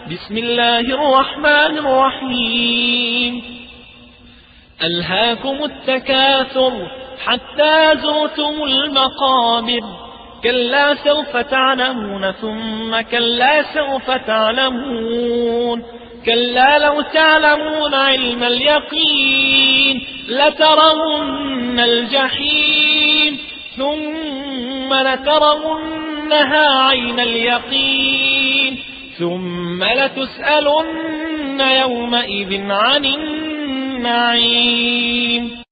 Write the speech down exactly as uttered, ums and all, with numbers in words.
بسم الله الرحمن الرحيم. ألهاكم التكاثر حتى زرتم المقابر، كلا سوف تعلمون ثم كلا سوف تعلمون، كلا لو تعلمون علم اليقين لترون الجحيم ثم لترونها عين اليقين ثم لتسألن يومئذ عن النعيم.